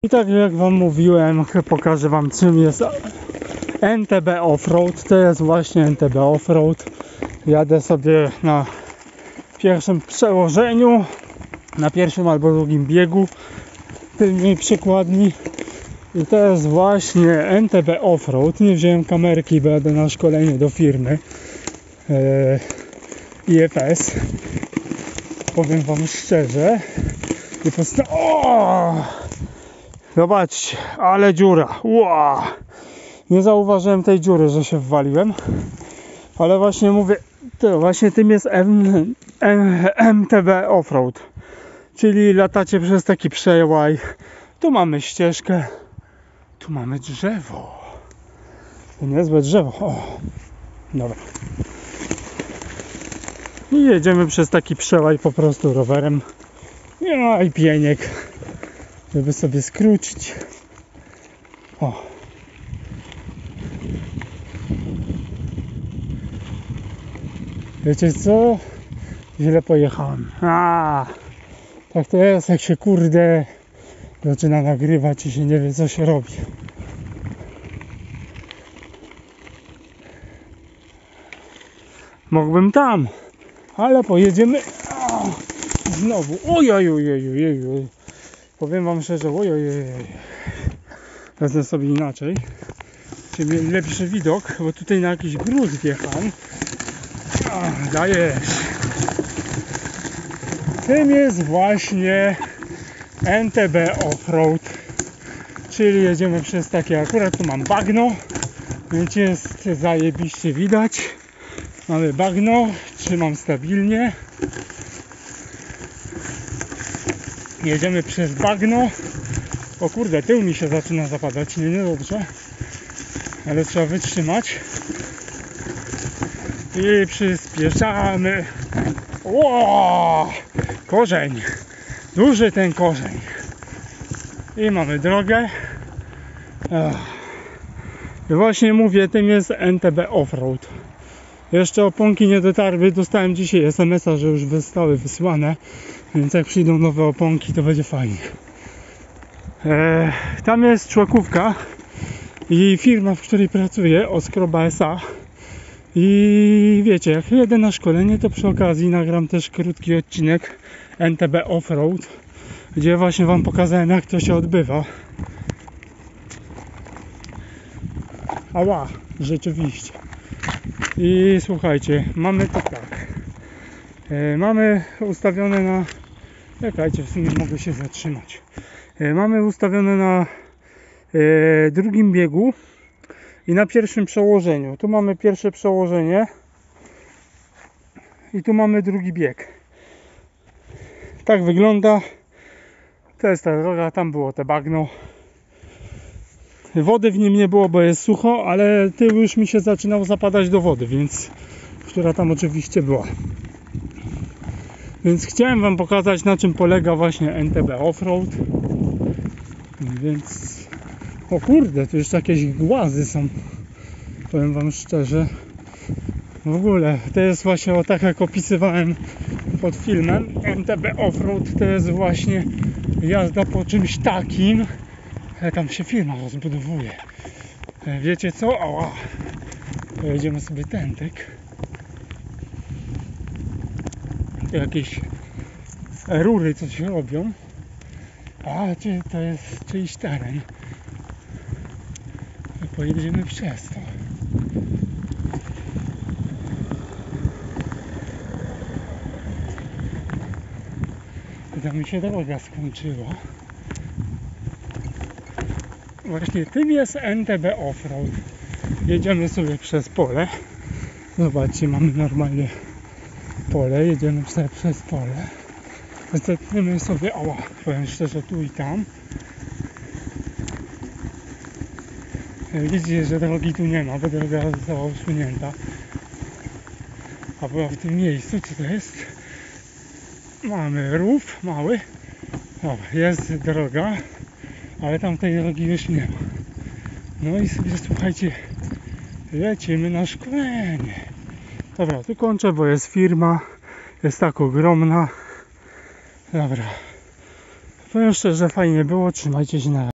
I tak jak wam mówiłem, pokażę wam czym jest NTB Offroad. To jest właśnie NTB Offroad. Jadę sobie na pierwszym przełożeniu, na pierwszym albo drugim biegu tylnej przekładni. I to jest właśnie NTB Offroad. Nie wziąłem kamerki, bo jadę na szkolenie do firmy IFS. Powiem wam szczerze. I zobaczcie, ale dziura. Wow. Nie zauważyłem tej dziury, że się wwaliłem. Ale właśnie mówię, to właśnie tym jest MTB Offroad. Czyli latacie przez taki przełaj. Tu mamy ścieżkę. Tu mamy drzewo. To niezłe drzewo. O, dobra. I jedziemy przez taki przełaj po prostu rowerem. No i pieniek, żeby sobie skrócić. O. Wiecie co? Źle pojechałem. Tak to jest, jak się kurde zaczyna nagrywać i się nie wie, co się robi. Mógłbym tam, ale pojedziemy znowu. Ojej. Powiem wam szczerze, ojej. Wezmę sobie inaczej. Czyli mieli lepszy widok, bo tutaj na jakiś gruz wjechałem. Dajesz. Tym jest właśnie NTB Offroad. Czyli jedziemy przez takie, akurat tu mam bagno, więc jest zajebiście widać. Mamy bagno, trzymam stabilnie. Jedziemy przez bagno. O kurde, tył mi się zaczyna zapadać, niedobrze. Ale trzeba wytrzymać. I przyspieszamy. Ło! Korzeń. Duży ten korzeń. I mamy drogę. I właśnie mówię, tym jest NTB Offroad. Jeszcze oponki nie dotarły. Dostałem dzisiaj SMS-a, że już zostały wysłane. Więc jak przyjdą nowe oponki, to będzie fajnie. Tam jest człekówka i firma, w której pracuję, Oskroba S.A. I wiecie, jak jedę na szkolenie, to przy okazji nagram też krótki odcinek NTB Offroad, gdzie właśnie wam pokazałem, jak to się odbywa. Ała, rzeczywiście. I słuchajcie, mamy to tak. Mamy ustawione na... Czekajcie, w sumie mogę się zatrzymać. Mamy ustawione na drugim biegu i na pierwszym przełożeniu. Tu mamy pierwsze przełożenie i tu mamy drugi bieg. Tak wygląda. To jest ta droga, tam było te bagno. Wody w nim nie było, bo jest sucho, ale tył już mi się zaczynał zapadać do wody, więc która tam oczywiście była. Więc chciałem wam pokazać, na czym polega właśnie NTB Offroad. Więc... O kurde, tu jeszcze jakieś głazy są. Powiem wam szczerze. W ogóle, to jest właśnie tak jak opisywałem pod filmem. NTB Offroad to jest właśnie jazda po czymś takim. Tam się firma rozbudowuje. Wiecie co? Ała. Pojedziemy sobie tędyk. Jakieś rury coś robią. Czy to jest czyjś teren? Pojedziemy przez to. Tam mi się droga skończyła. Właśnie tym jest NTB Offroad. Jedziemy sobie przez pole. Zobaczcie, mamy normalnie pole. Jedziemy sobie przez pole. Zetniemy sobie, powiem szczerze, tu i tam. Widzicie, że drogi tu nie ma, bo droga została usunięta. A była w tym miejscu, co to jest? Mamy rów mały. Jest droga, ale tam tej drogi już nie ma. No i sobie, słuchajcie, lecimy na szkolenie. Dobra, tu kończę, bo jest firma. Jest tak ogromna. Dobra. Powiem szczerze, fajnie było. Trzymajcie się na razie.